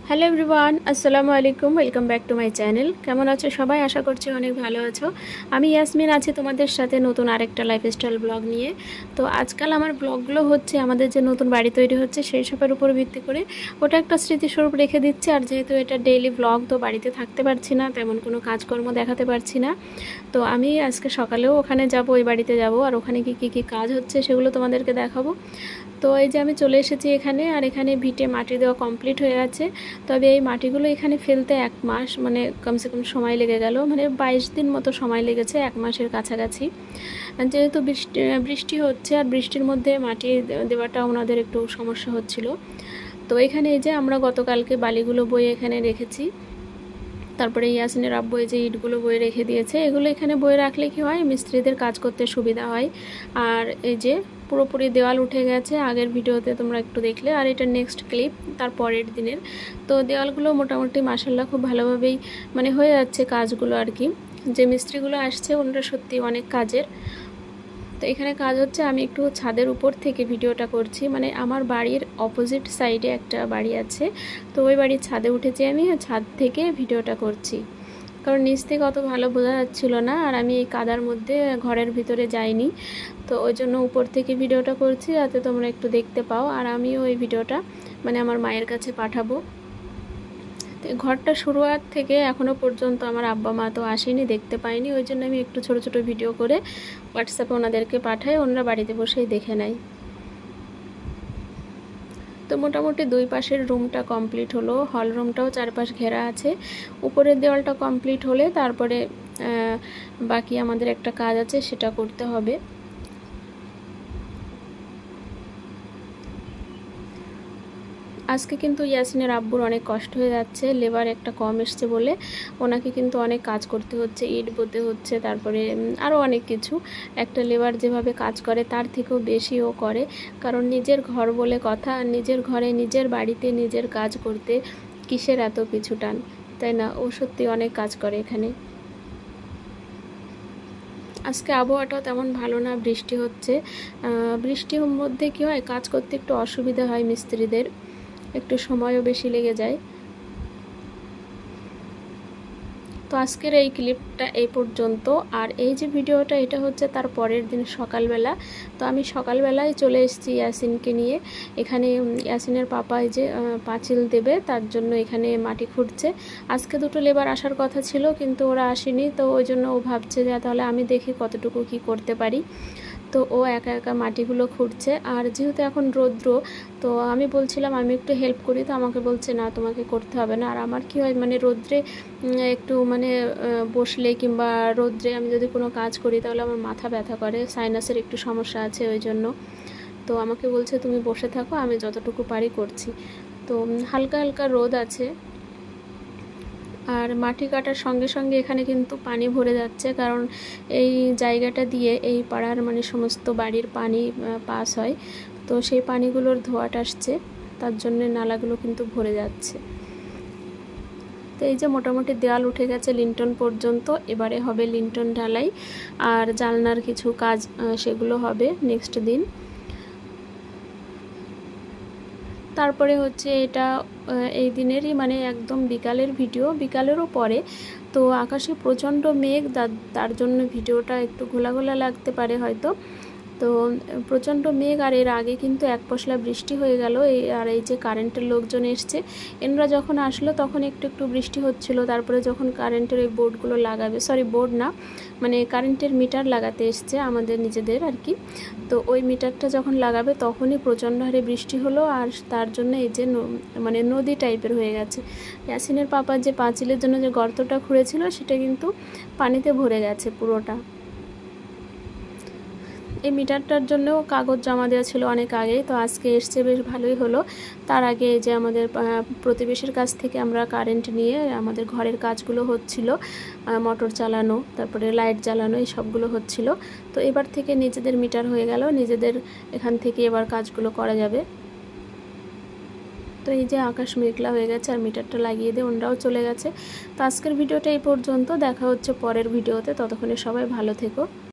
Hello everyone, আসসালামু আলাইকুম। Welcome back to my channel. কেমন আছো সবাই? আশা করছি অনেক ভালো আছো। আমি ইয়াসমিন আছি তোমাদের সাথে নতুন আরেকটা লাইফস্টাইল ব্লগ নিয়ে। তো আজকাল আমার ব্লগগুলো হচ্ছে আমাদের যে নতুন বাড়ি তৈরি হচ্ছে সেই সবের উপর ভিত্তি করে ওটা একটা স্মৃতিস্বরূপ রেখে দিচ্ছি। আর যেহেতু এটা ডেইলি ব্লগ, তো বাড়িতে থাকতে পারছি না, তেমন কোনো কাজকর্ম দেখাতে পারছি না। তো আমি আজকে সকালেও ওখানে যাব, ওই বাড়িতে যাব, আর ওখানে কী কাজ হচ্ছে সেগুলো তোমাদেরকে দেখাবো। তো এই যে আমি চলে এসেছি এখানে, আর এখানে ভিটে মাটি দেওয়া কমপ্লিট হয়ে আছে। তবে এই মাটিগুলো এখানে ফেলতে 1 মাস, মানে কমসে কম সময় লেগে গেল, মানে 22 দিন মতো সময় লেগেছে, 1 মাসের কাছাকাছি। যেহেতু বৃষ্টি হচ্ছে, আর বৃষ্টির মধ্যে মাটি দেওয়াটা ওনাদের একটু সমস্যা হচ্ছিল। তো এখানে এই যে আমরা গতকালকে বালিগুলো বয়ে এখানে রেখেছি। তারপরে ইয়াসিনের আব্বু এই যে ইটগুলো বয়ে রেখে দিয়েছে। এগুলো এখানে বয়ে রাখলে কি হয়, মিস্ত্রিদের কাজ করতে সুবিধা হয়। আর এই যে পুরোপুরি দেওয়াল উঠে গেছে, আগের ভিডিওতে তোমরা একটু দেখলে, আর এটা নেক্সট ক্লিপ তার পরের দিনের। তো দেওয়ালগুলো মোটামুটি মাশাআল্লাহ খুব ভালোভাবেই মানে হয়ে যাচ্ছে কাজগুলো আর কি। যে মিস্ত্রিগুলো আসছে ওনারা সত্যি অনেক কাজের। তো এখানে কাজ হচ্ছে, আমি একটু ছাদের উপর থেকে ভিডিওটা করছি। মানে আমার বাড়ির অপোজিট সাইডে একটা বাড়ি আছে, তো ওই বাড়ির ছাদে উঠেছি আমি, ছাদ থেকে ভিডিওটা করছি। কারণ নিচ থেকে অত ভালো বোঝা যাচ্ছিল না, আর আমি এই কাদার মধ্যে ঘরের ভিতরে যাইনি, তো ওই জন্য উপর থেকে ভিডিওটা করছি যাতে তোমরা একটু দেখতে পাও। আর আমিও এই ভিডিওটা মানে আমার মায়ের কাছে পাঠাবো। ঘরটা শুরুয়াত থেকে এখনও পর্যন্ত আমার আব্বা মা তো আসেনি, দেখতে পাইনি, ওই জন্য আমি একটু ছোট ছোট ভিডিও করে হোয়াটসঅ্যাপে ওনাদেরকে পাঠাই, ওনারা বাড়িতে বসেই দেখে নেয়। তো মোটামুটি 2 পাশের রুমটা কমপ্লিট হলো, হল রুমটাও চারপাশ ঘেরা আছে। উপরের দেওয়ালটা কমপ্লিট হলে তারপরে বাকি আমাদের একটা কাজ আছে, সেটা করতে হবে। আজকে কিন্তু ইয়াসিনের আব্বুর অনেক কষ্ট হয়ে যাচ্ছে, লেবার একটা কম এসছে বলে ওনাকে কিন্তু অনেক কাজ করতে হচ্ছে, ইট বইতে হচ্ছে, তারপরে আরও অনেক কিছু। একটা লেবার যেভাবে কাজ করে তার থেকেও বেশি ও করে, কারণ নিজের ঘর বলে কথা, নিজের ঘরে নিজের বাড়িতে নিজের কাজ করতে কিসের এত পিছু টান, তাই না? ও সত্যি অনেক কাজ করে এখানে। আজকে আবহাওয়াটাও তেমন ভালো না, বৃষ্টি হচ্ছে। বৃষ্টির মধ্যে কি হয়, কাজ করতে একটু অসুবিধা হয় মিস্ত্রিদের, একটু সময়ও বেশি লেগে যায়। তো আজকের এই ক্লিপটা এই পর্যন্ত। আর এই যে ভিডিওটা, এটা হচ্ছে তার পরের দিন সকালবেলা। তো আমি সকালবেলায় চলে এসেছি ইয়াসিনকে নিয়ে। এখানে ইয়াসিনের পাপা এই যে পাঁচিল দেবে, তার জন্য এখানে মাটি খুঁড়ছে। আজকে 2টো লেবার আসার কথা ছিল, কিন্তু ওরা আসেনি, তো ওই জন্য ও ভাবছে যে তাহলে আমি দেখি কতটুকু কি করতে পারি। তো ও একা একা মাটিগুলো খুঁড়ছে। আর যেহেতু এখন রৌদ্র, তো আমি বলছিলাম আমি একটু হেল্প করি, তো আমাকে বলছে না তোমাকে করতে হবে না। আর আমার কি হয়, মানে রৌদ্রে একটু মানে বসলে কিংবা রৌদ্রে আমি যদি কোনো কাজ করি তাহলে আমার মাথা ব্যথা করে, সাইনাসের একটু সমস্যা আছে ওই জন্য। তো আমাকে বলছে তুমি বসে থাকো, আমি যতটুকু পারি করছি। তো হালকা হালকা রোদ আছে। আর মাটি কাটার সঙ্গে সঙ্গে এখানে কিন্তু পানি ভরে যাচ্ছে, কারণ এই জায়গাটা দিয়ে এই পাড়ার মানে সমস্ত বাড়ির পানি পাস হয়, তো সেই পানিগুলোর ধোঁয়াট আসছে, তার জন্য নালাগুলো কিন্তু ভরে যাচ্ছে। তো এই যে মোটামুটি দেওয়াল উঠে গেছে লিন্টন পর্যন্ত, এবারে হবে লিন্টন ঢালাই, আর জানলার কিছু কাজ সেগুলো হবে নেক্সট দিন। তারপরে হচ্ছে এটা এই দিনেরই মানে একদম বিকালের ভিডিও, বিকালেরও পরে। তো আকাশে প্রচণ্ড মেঘ, তার জন্য ভিডিওটা একটু ঘোলা ঘোলা লাগতে পারে হয়তো। তো প্রচণ্ড মেঘ, আর এর আগে কিন্তু 1 পশলা বৃষ্টি হয়ে গেল। আর এই যে কারেন্টের লোকজন এসছে, এনরা যখন আসলো তখন একটু একটু বৃষ্টি হচ্ছিল। তারপরে যখন কারেন্টের ওই বোর্ডগুলো লাগাবে, সরি বোর্ড না, মানে কারেন্টের মিটার লাগাতে এসছে আমাদের নিজেদের আর কি, তো ওই মিটারটা যখন লাগাবে তখনই প্রচণ্ড হারে বৃষ্টি হলো। আর তার জন্য এই যে মানে নদী টাইপের হয়ে গেছে। ইয়াসিনের পাপা যে পাঁচিলের জন্য যে গর্তটা খুঁড়েছিল সেটা কিন্তু পানিতে ভরে গেছে পুরোটা। এই মিটারটার জন্যও কাগজ জমা দেওয়া ছিল অনেক আগেই, তো আজকে এসছে, বেশ ভালোই হলো। তার আগে যে আমাদের প্রতিবেশীর কাছ থেকে আমরা কারেন্ট নিয়ে আমাদের ঘরের কাজগুলো হচ্ছিল, মোটর চালানো, তারপরে লাইট জ্বালানো, এই সবগুলো হচ্ছিল। তো এবার থেকে নিজেদের মিটার হয়ে গেল, নিজেদের এখান থেকে এবার কাজগুলো করা যাবে। তো এই যে আকাশ মেঘলা হয়ে গেছে, আর মিটারটা লাগিয়ে দিয়ে ওনারাও চলে গেছে। তো আজকের ভিডিওটা এই পর্যন্ত, দেখা হচ্ছে পরের ভিডিওতে, ততক্ষণে সবাই ভালো থেকো।